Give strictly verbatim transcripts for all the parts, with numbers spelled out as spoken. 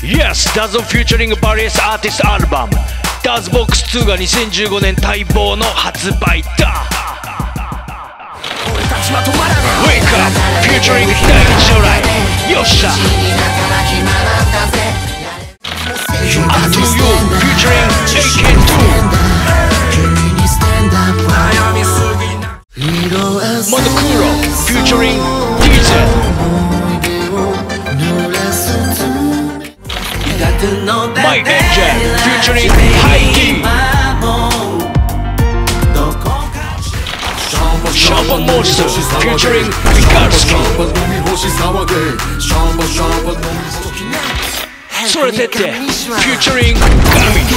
Yes! ダズオ featuring various artist album ダズボックスツーがにせんじゅうごねん待望の発売だ。 Wake up! featuring 第一将来よっしゃ ダズオ featuring エーケーツー モノクロ featuring ディーゼー My Engine featuring Heidi Sharpa Monster featuring Mikalski それてって featuring Gami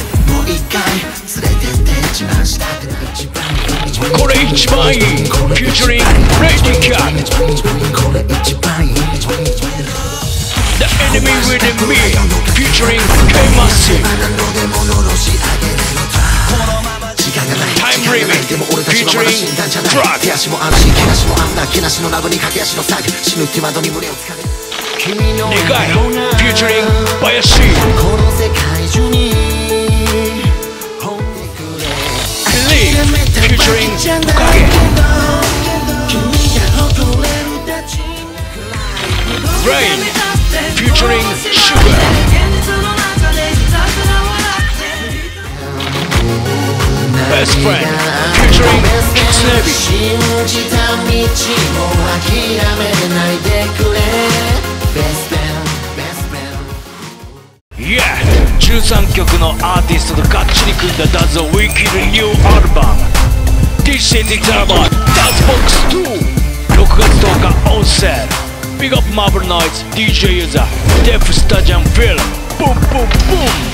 これ一番いい featuring Lady Cat The Enemy Within Me featuring K-Massive Time Limit featuring Drug Negai featuring Bayashi Believe featuring Bukage Rain featuring Sugar Best Friend featuring MIXCD Yeah! じゅうさんきょくのアーティストとがっちり組んだ ダズオ Weekly New Album This is it's about ダズボックスツー ろくがつとおか On Sale Big up Marble Noise ディージェー ユーザー Def Stadium Film Boom Boom Boom